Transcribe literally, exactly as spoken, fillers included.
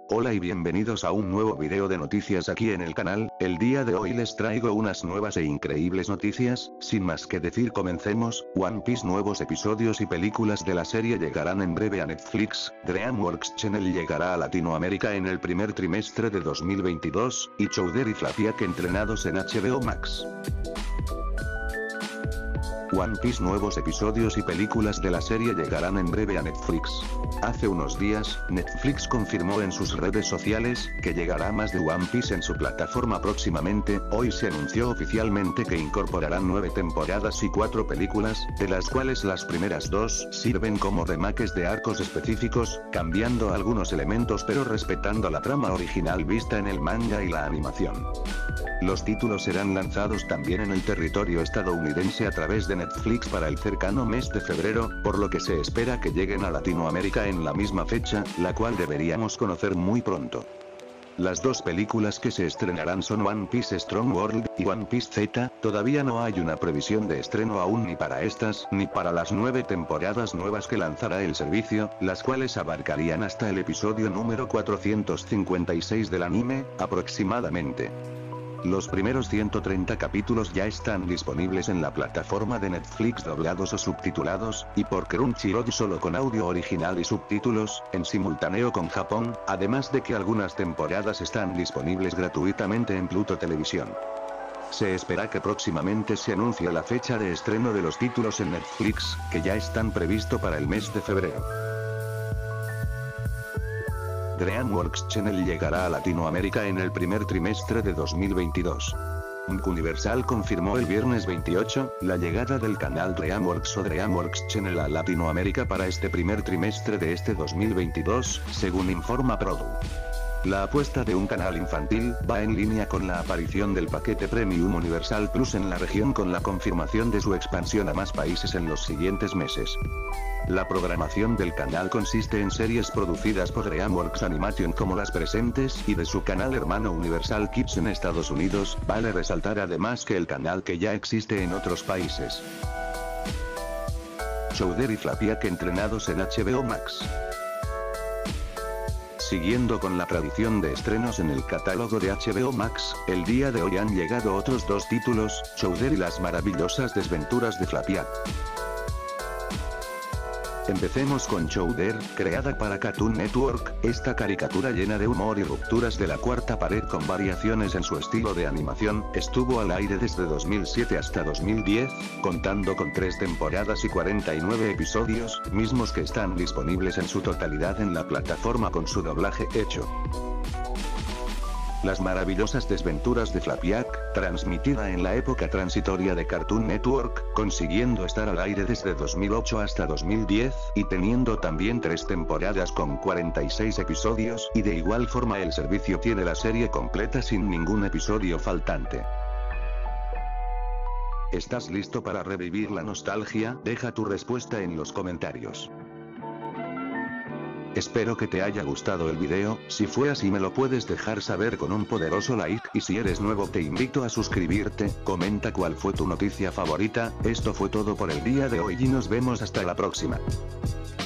Hola y bienvenidos a un nuevo video de noticias aquí en el canal. El día de hoy les traigo unas nuevas e increíbles noticias. Sin más que decir, comencemos. One Piece, nuevos episodios y películas de la serie llegarán en breve a Netflix. DreamWorks Channel llegará a Latinoamérica en el primer trimestre de dos mil veintidós, y Chowder y Flapjack entrenados en H B O Max. One Piece, nuevos episodios y películas de la serie llegarán en breve a Netflix. Hace unos días, Netflix confirmó en sus redes sociales que llegará más de One Piece en su plataforma próximamente. Hoy se anunció oficialmente que incorporarán nueve temporadas y cuatro películas, de las cuales las primeras dos sirven como remakes de arcos específicos, cambiando algunos elementos pero respetando la trama original vista en el manga y la animación. Los títulos serán lanzados también en el territorio estadounidense a través de Netflix para el cercano mes de febrero, por lo que se espera que lleguen a Latinoamérica en la misma fecha, la cual deberíamos conocer muy pronto. Las dos películas que se estrenarán son One Piece Strong World y One Piece Z. Todavía no hay una previsión de estreno aún ni para estas ni para las nueve temporadas nuevas que lanzará el servicio, las cuales abarcarían hasta el episodio número cuatrocientos cincuenta y seis del anime, aproximadamente. Los primeros ciento treinta capítulos ya están disponibles en la plataforma de Netflix doblados o subtitulados, y por Crunchyroll solo con audio original y subtítulos, en simultáneo con Japón, además de que algunas temporadas están disponibles gratuitamente en Pluto Televisión. Se espera que próximamente se anuncie la fecha de estreno de los títulos en Netflix, que ya están previsto para el mes de febrero. DreamWorks Channel llegará a Latinoamérica en el primer trimestre de dos mil veintidós. Universal confirmó el viernes veintiocho, la llegada del canal DreamWorks o DreamWorks Channel a Latinoamérica para este primer trimestre de este dos mil veintidós, según informa Produ. La apuesta de un canal infantil va en línea con la aparición del paquete Premium Universal Plus en la región, con la confirmación de su expansión a más países en los siguientes meses. La programación del canal consiste en series producidas por DreamWorks Animation como las presentes y de su canal hermano Universal Kids en Estados Unidos. Vale resaltar además que el canal que ya existe en otros países. Chowder y Flapjack entrenados en H B O Max. Siguiendo con la tradición de estrenos en el catálogo de H B O Max, el día de hoy han llegado otros dos títulos, Chowder y las maravillosas desventuras de Flapjack. Empecemos con Chowder, creada para Cartoon Network. Esta caricatura llena de humor y rupturas de la cuarta pared con variaciones en su estilo de animación, estuvo al aire desde dos mil siete hasta dos mil diez, contando con tres temporadas y cuarenta y nueve episodios, mismos que están disponibles en su totalidad en la plataforma con su doblaje hecho. Las maravillosas desventuras de Flapjack, transmitida en la época transitoria de Cartoon Network, consiguiendo estar al aire desde dos mil ocho hasta dos mil diez, y teniendo también tres temporadas con cuarenta y seis episodios, y de igual forma el servicio tiene la serie completa sin ningún episodio faltante. ¿Estás listo para revivir la nostalgia? Deja tu respuesta en los comentarios. Espero que te haya gustado el video. Si fue así me lo puedes dejar saber con un poderoso like, y si eres nuevo te invito a suscribirte. Comenta cuál fue tu noticia favorita. Esto fue todo por el día de hoy y nos vemos hasta la próxima.